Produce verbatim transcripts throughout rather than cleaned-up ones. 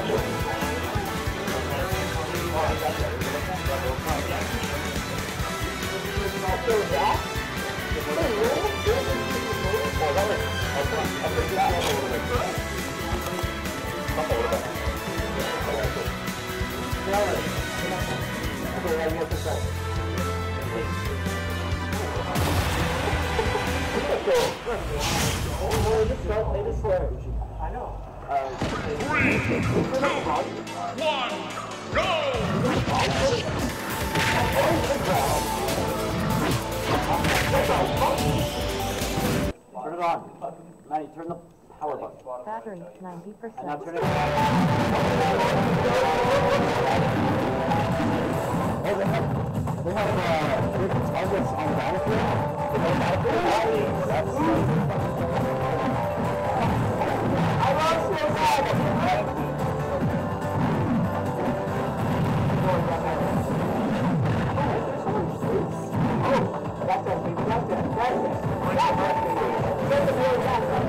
Turn it on. Maddie, turn the power button. Battery, ninety percent. And now turn it on. Oh, they have, they have, uh, different targets on the battlefield? They have battlefield? That's I lost your bag! Oh, that's it, baby, that's it, that's it. That's it. Get the boy back up.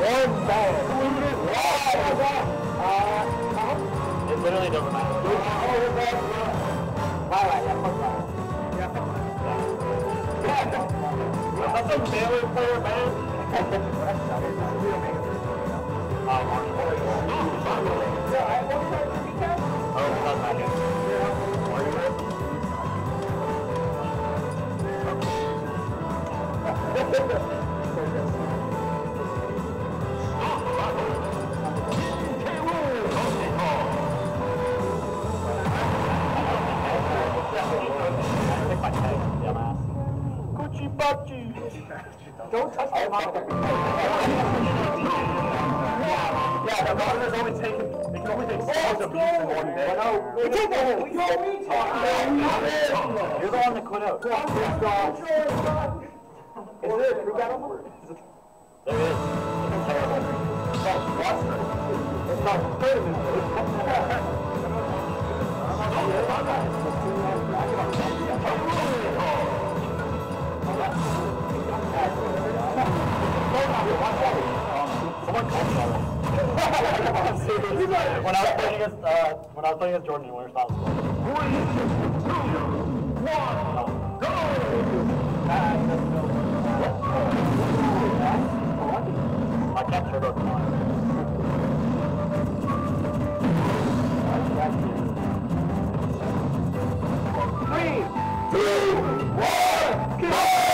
One ball. Uh, It literally doesn't matter. Alright, yeah, fuck that. Yeah, fuck that. Yeah. That's a melee player, man. Oh, Mark. Yeah, I want to try to recap. Oh, that's not good. Yeah. Are you ready? Don't touch my mouth. Yeah, the monitor's only taking, it can only take six of these in one day. No, we take that. We go retard. You're the one that quit out. Is it? Prove that over? There is. It's terrible. It's not thirty. Someone called me already. When I was playing against, uh, when I was playing against Jordan in Winter Style School. I can't turbo tomorrow. Three, two, one, go!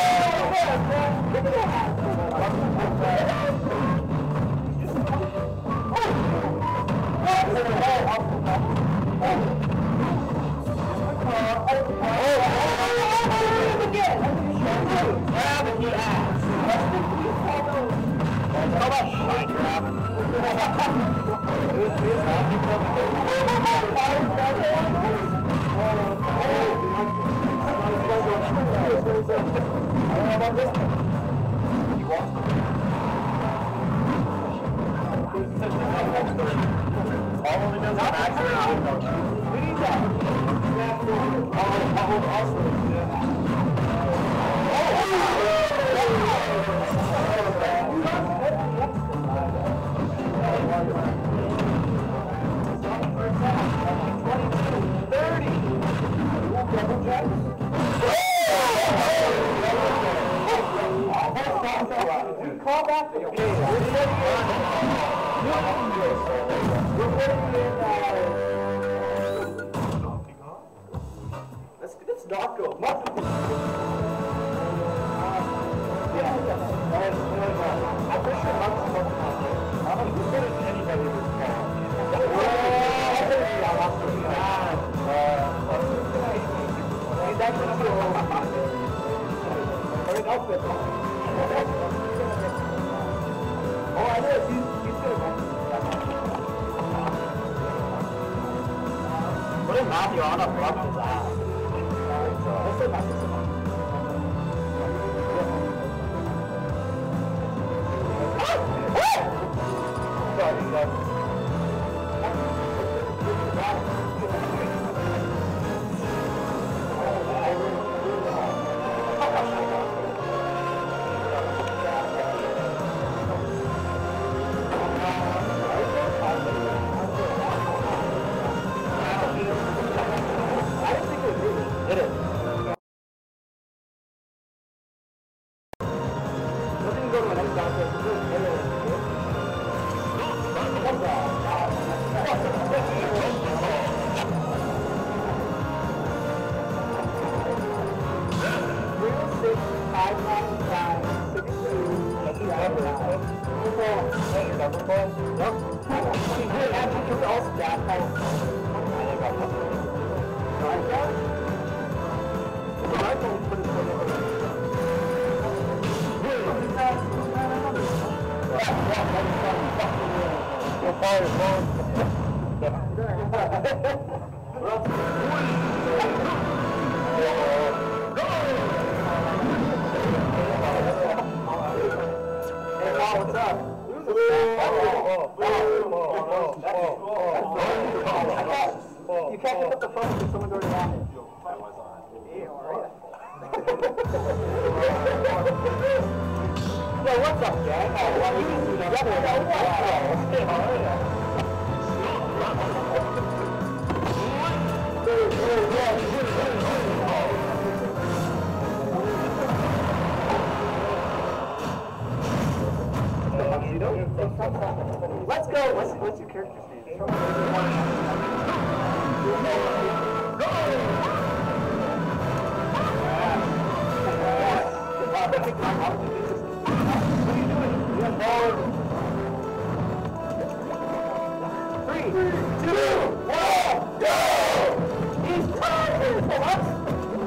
How about shine grabbing? Call back the game. We're putting in, let's, let's not go. Nothing. Yeah, I'm pretty sure Mark's working on it. I don't think there's anybody who's called. He's actually or an outfit. Oh, I know. He's, he's good, man. What did Matthew on a rub his ass? Let's say Matthew. Sorry, guys. Hit it. Doesn't go to an extra outfit. It's just hit it. Three six five nine five six two seven nine. What's your number call? Nope. Hey, actually, you can also gas call. I think I'll put it. Drive gas? The rifle put his phone over. You'll fire your phone. Hey, Paul, what's up? You can't pick up the phone because someone's already on it. I was on it. Yeah, all right. Yo, what's up, Jack? Oh, well, you can see that. Yo, what's up? Hey, how are you? Let's go. What's, what's your character's name? Go! Three, two, one, go! He's tired! What?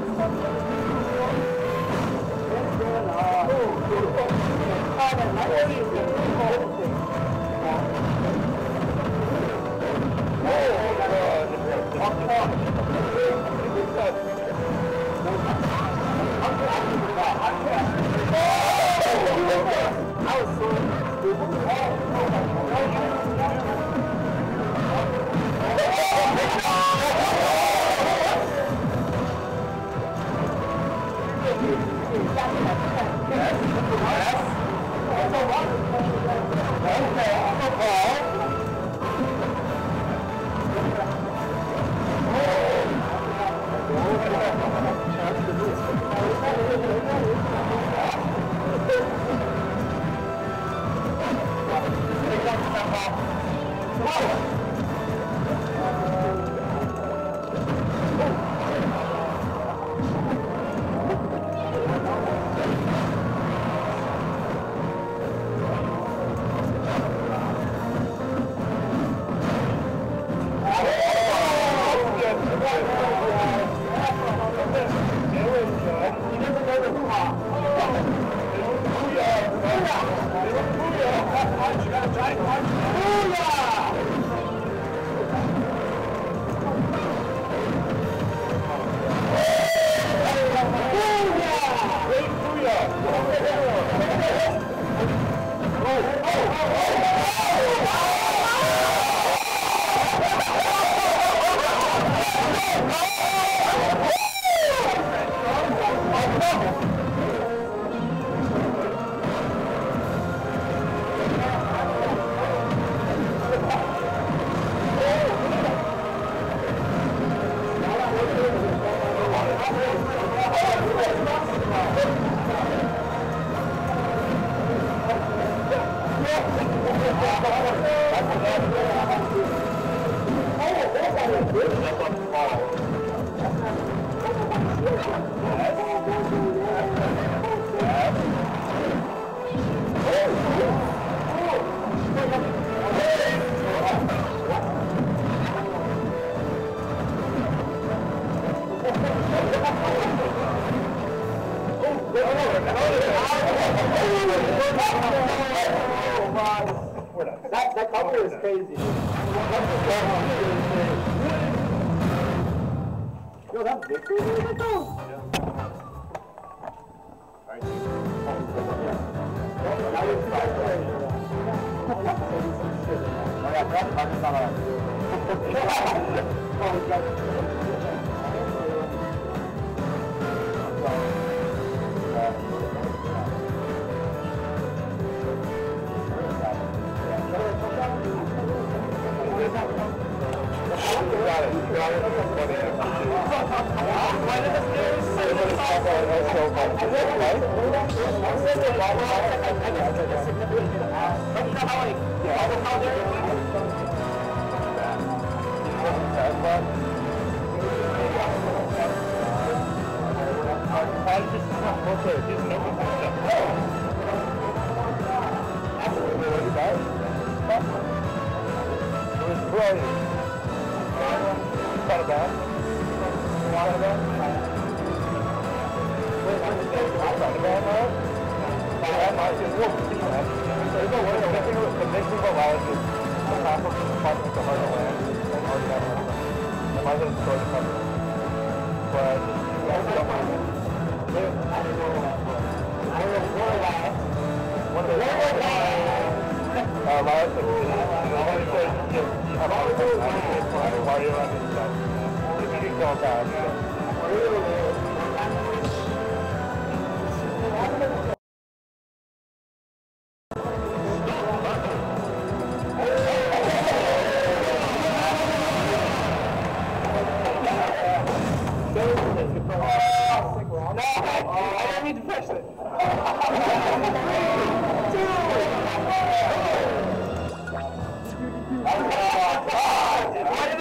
That, that cover is crazy. Yo, that's big crazy right now.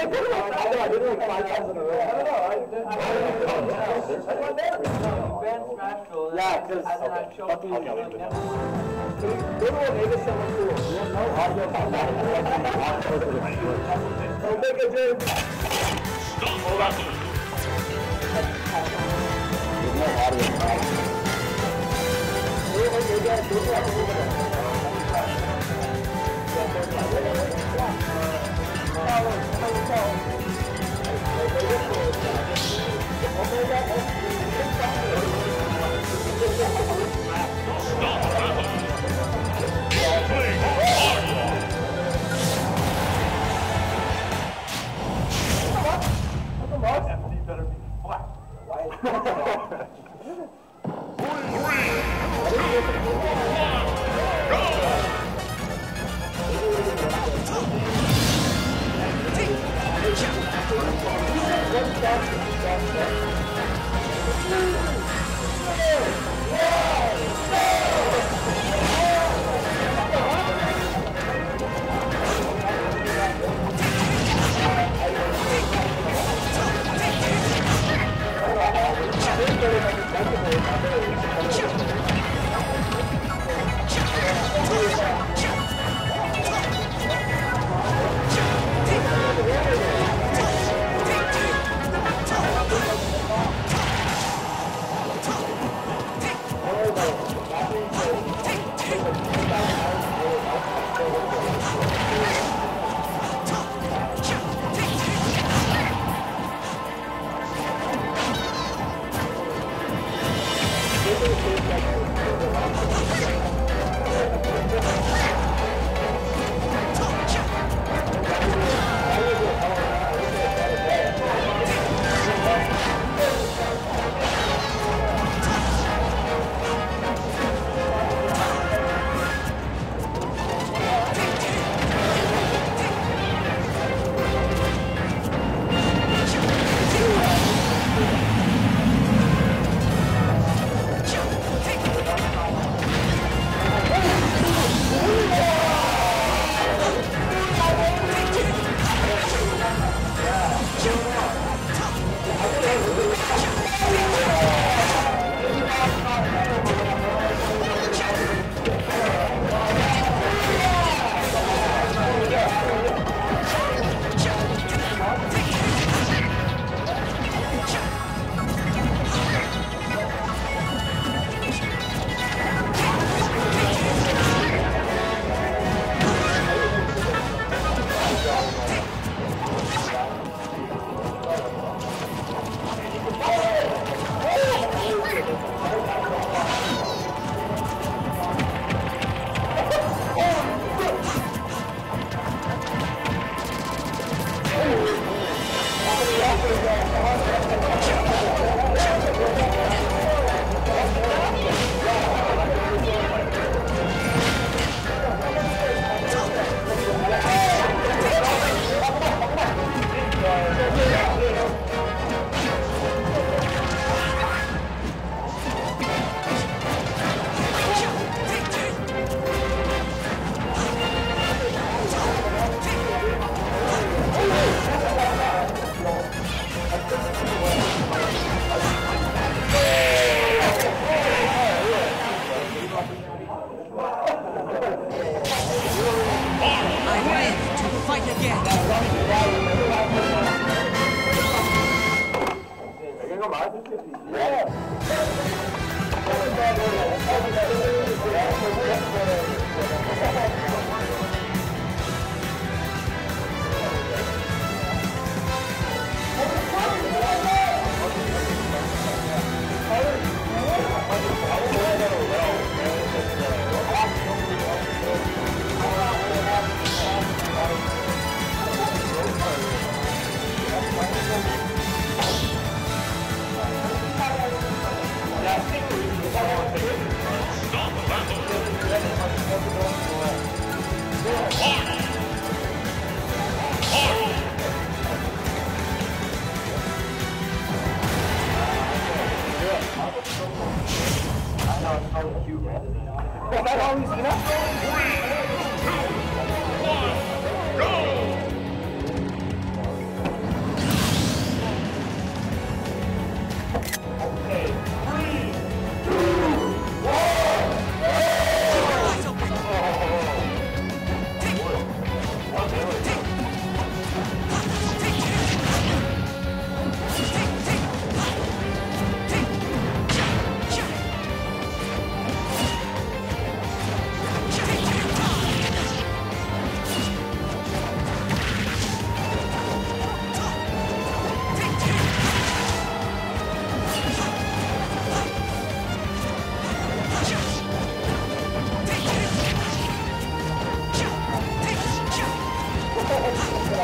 know, I did it like five times in a row. I don't know. I did Yeah, because fucking... Go to Omega Summer Pool. You have no audio about that. Omega James. Hold on. There's no audio about it. Better be flat.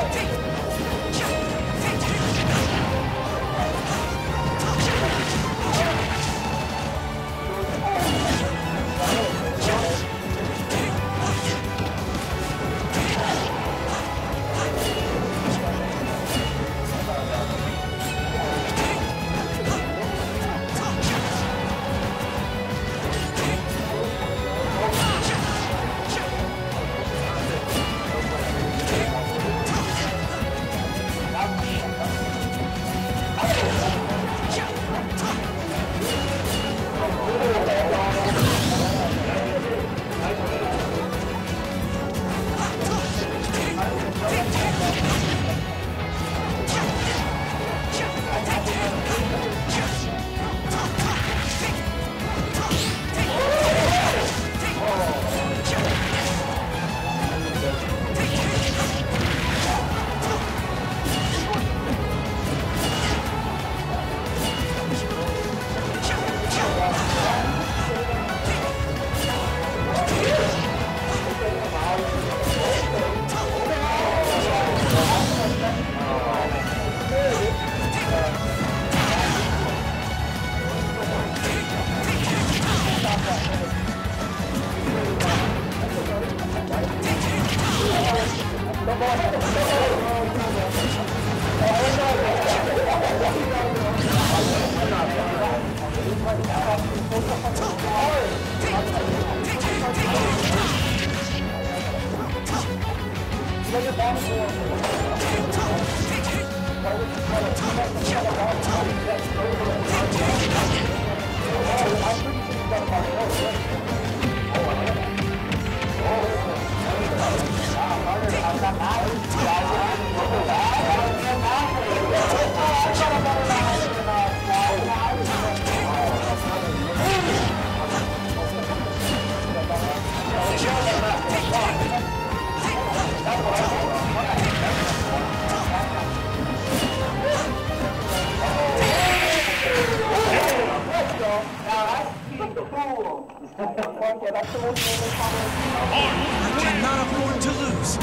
Cannot afford to lose.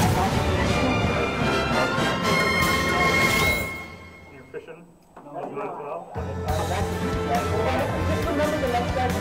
You're fishing? No. You as well? Just remember the next guy's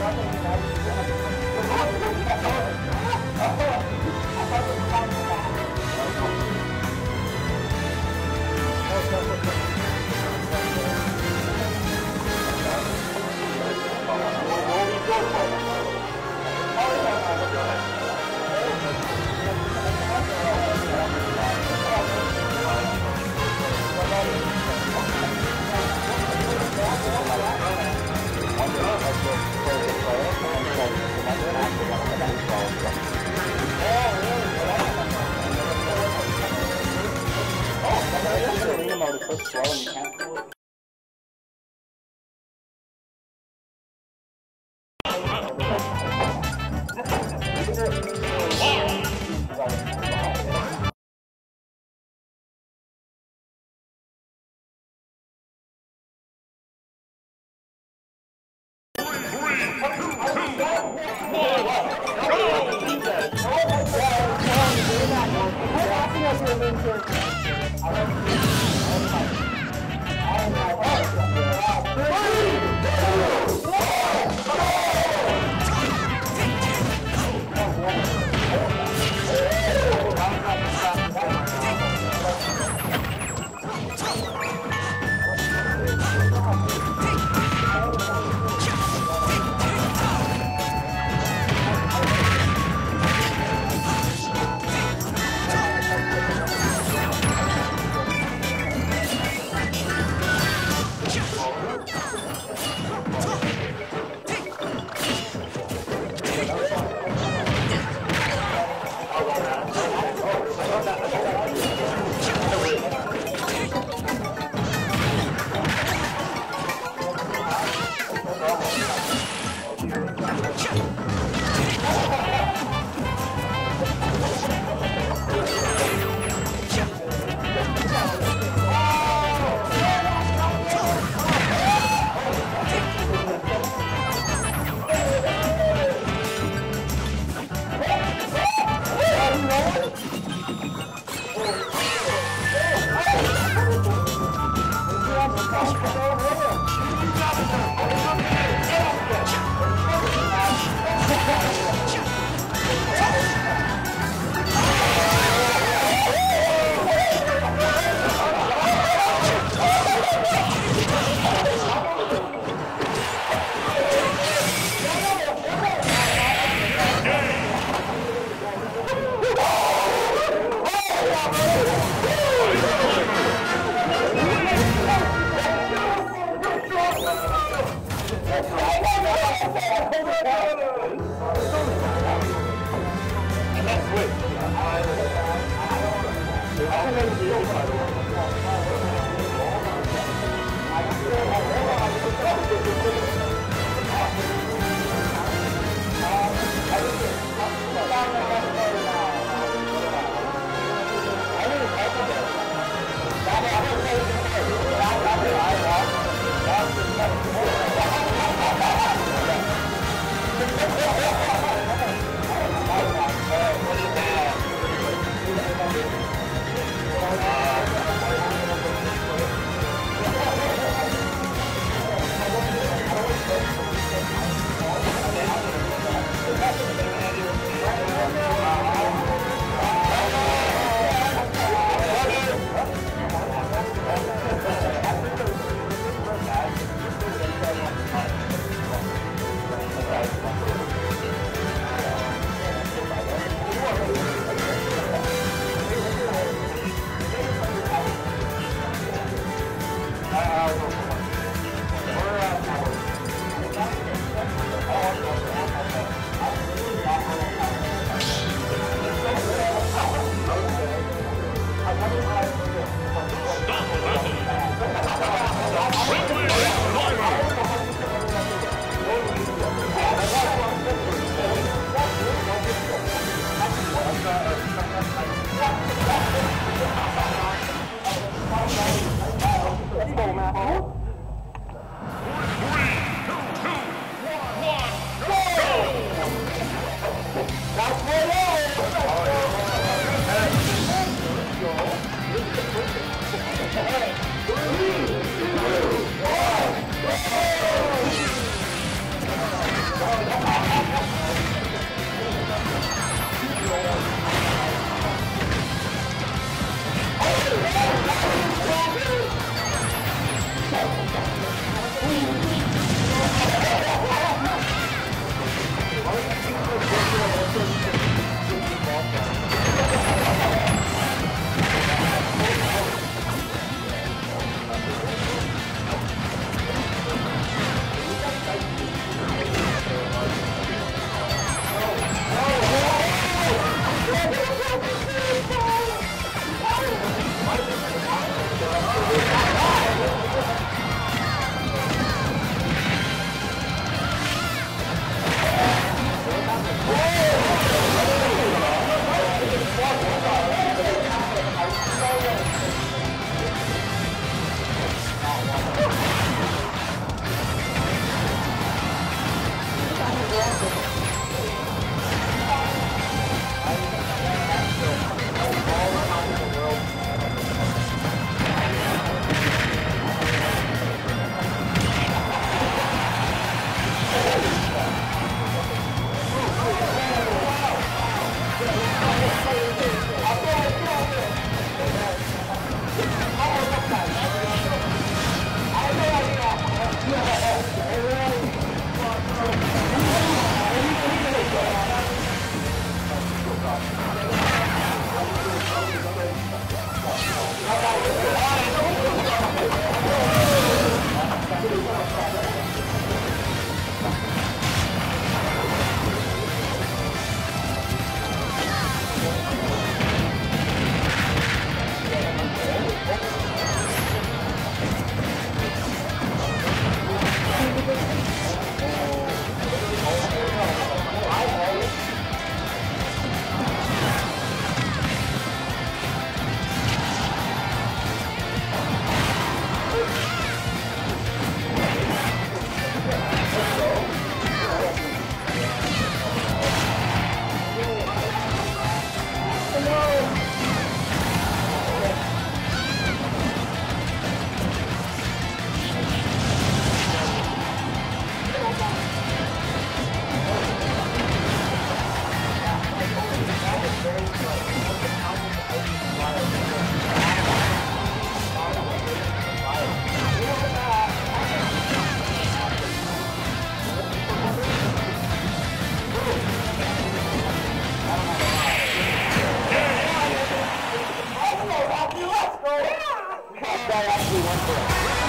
guy actually went for it.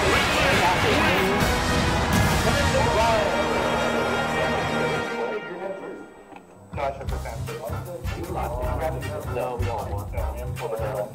Josh, if it's empty. No, we don't want No, we haven't pulled it out.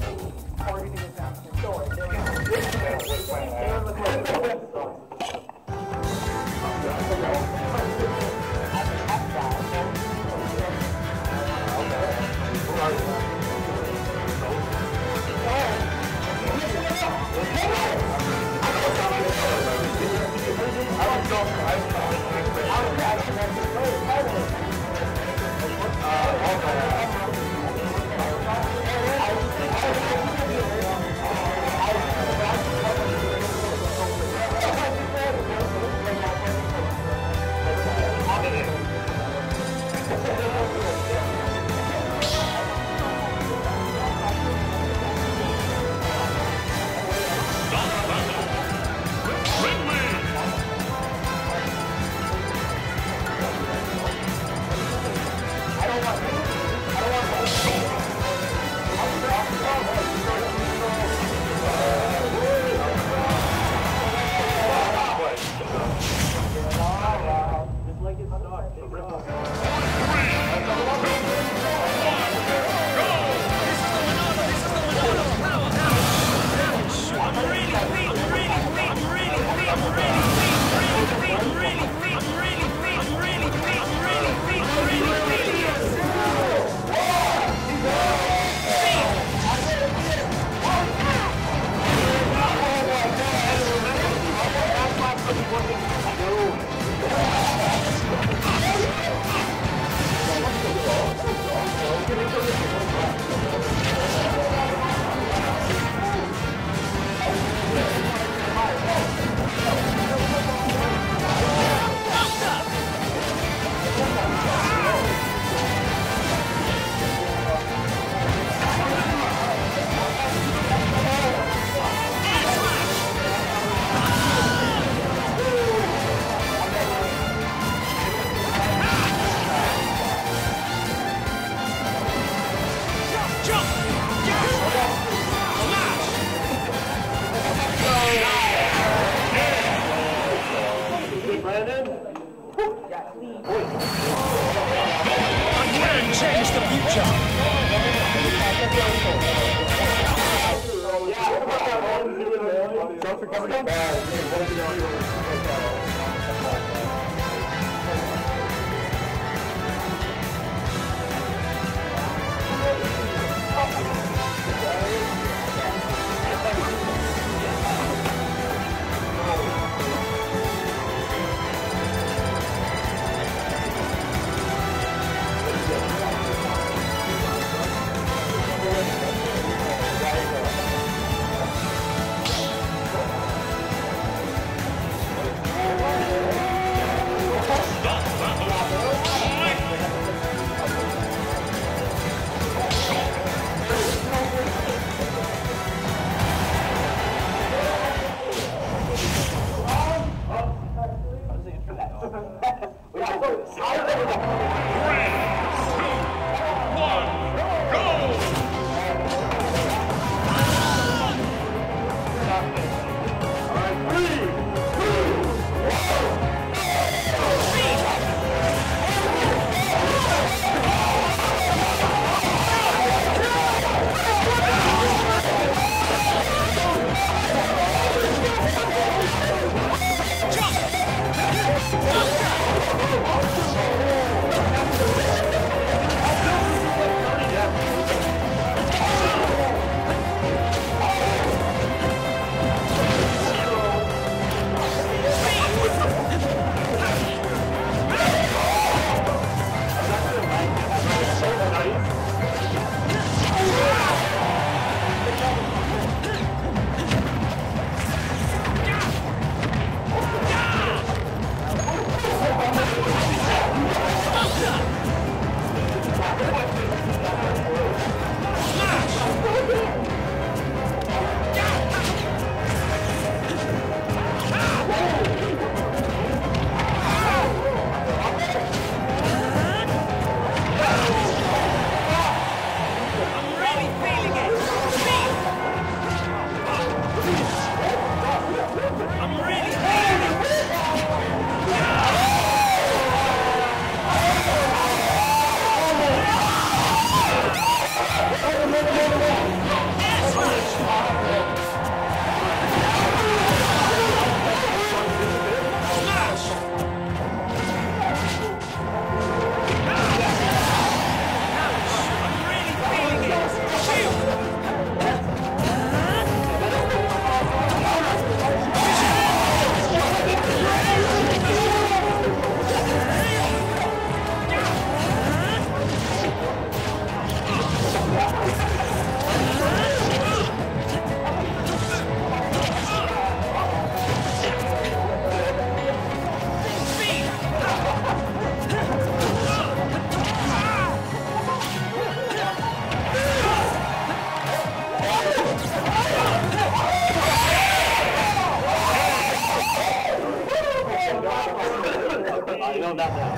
not now.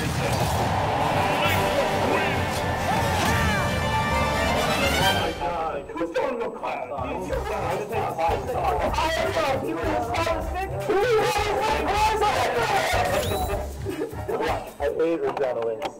Who's going to go class? I just take class. I don't know. You were just on the stick. I hate Regina Links.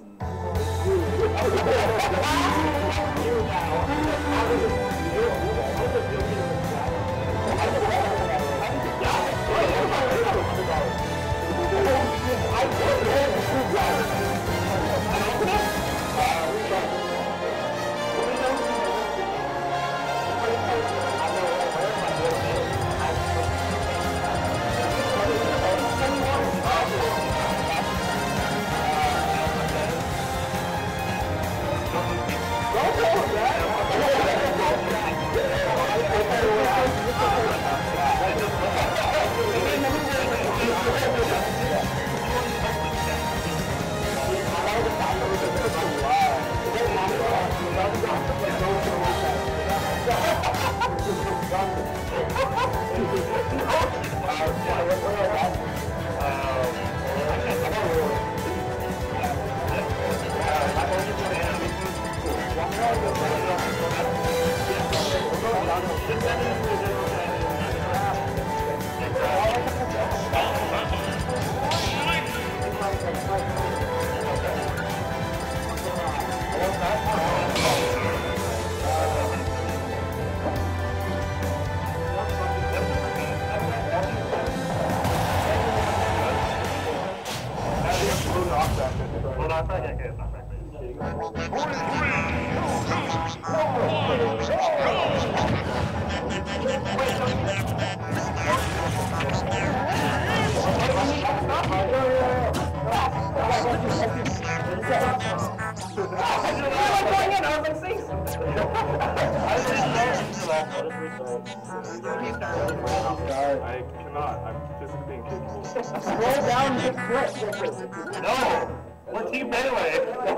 I cannot. I'm physically incapable. Scroll down and hit quit. No! We're team melee!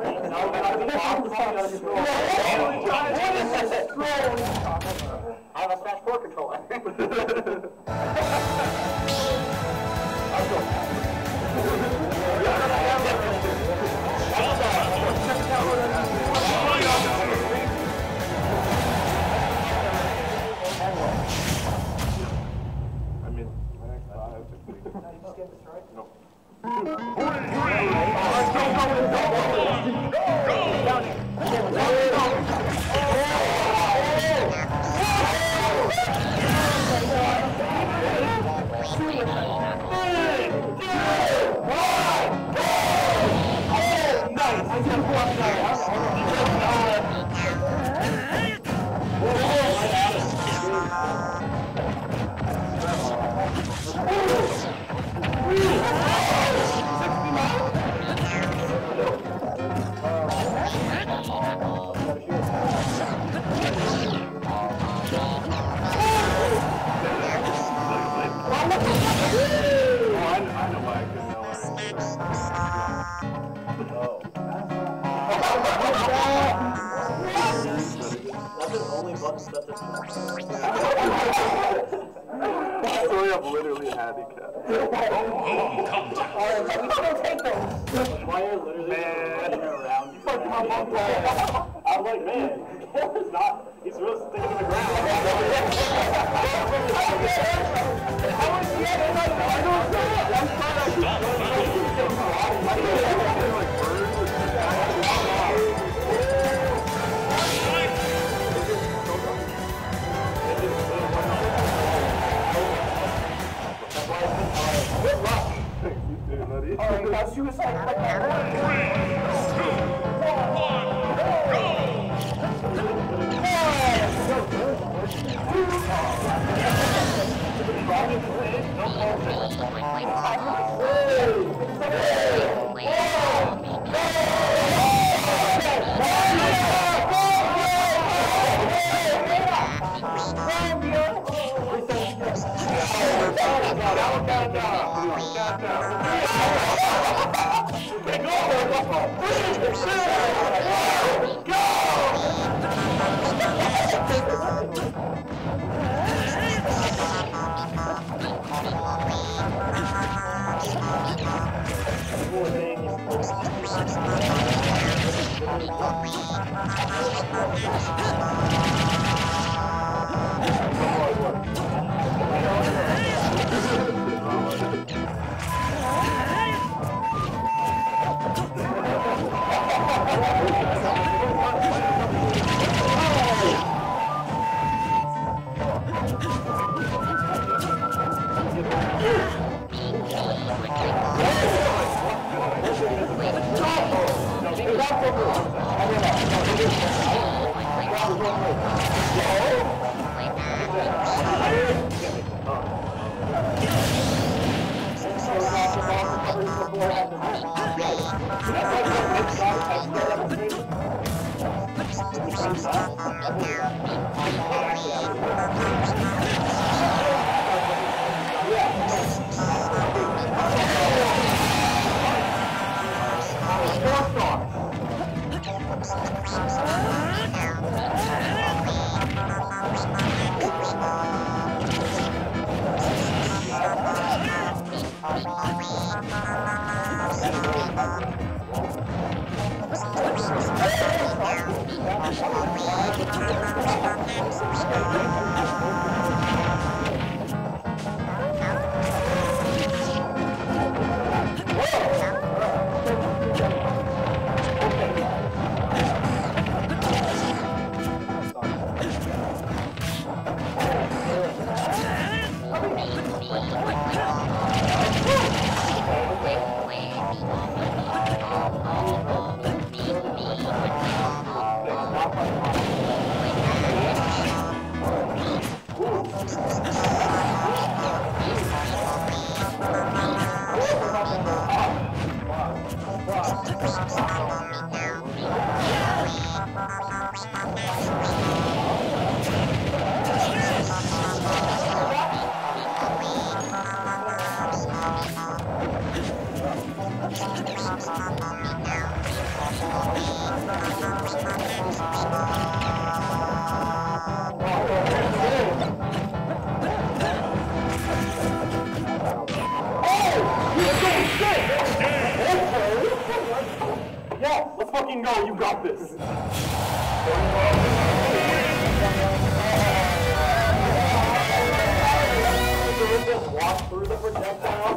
I have a Smash four controller. I mean, my next five. No. I'm literally handicapped. Alright, we still take those. Why are literally running around? You fucking my bum. I'm like, man, he's not, he's real sticking to the ground. How is he at it? I don't know. I'm trying Alright, now suicide. Go! Yeah, let's fucking go. You got this. Walk through the projectile.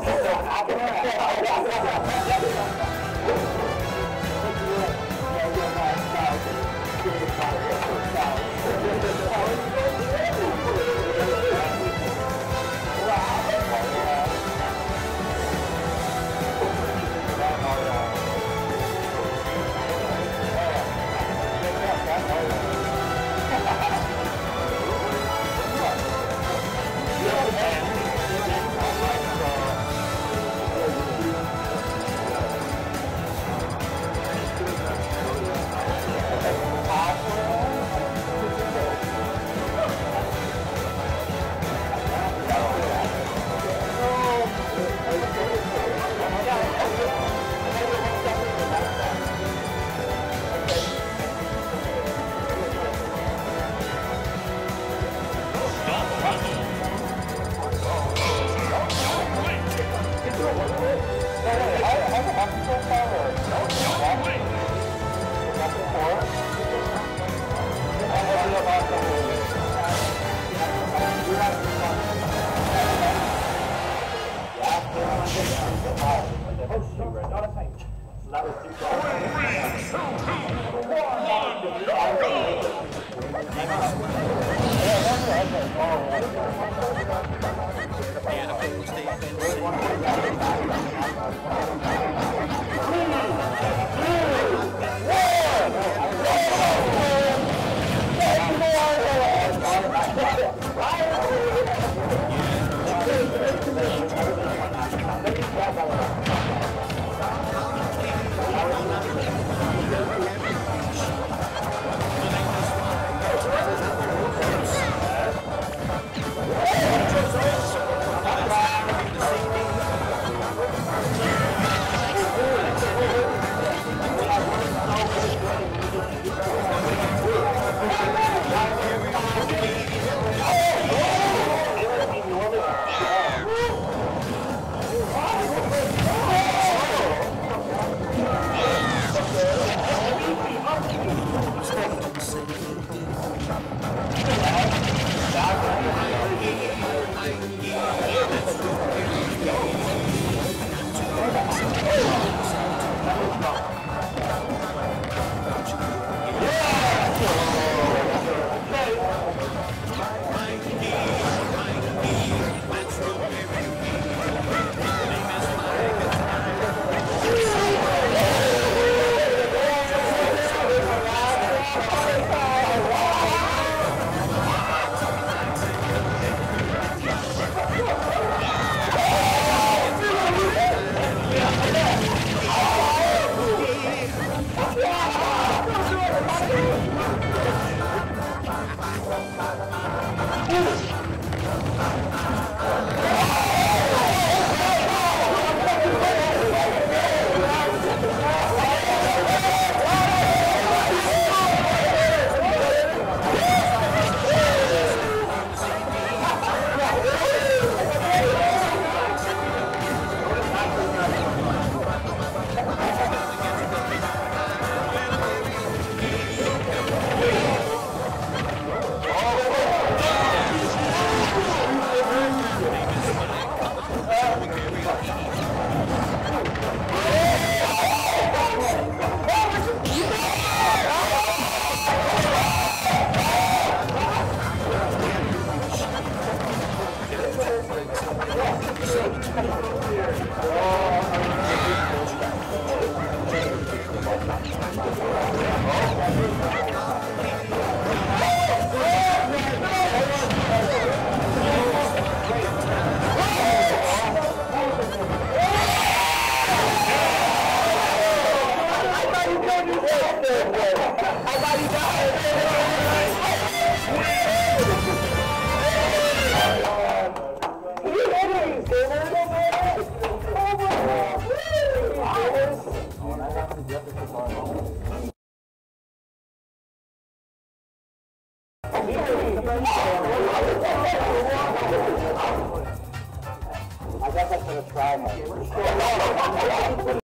I guess I should have tried more.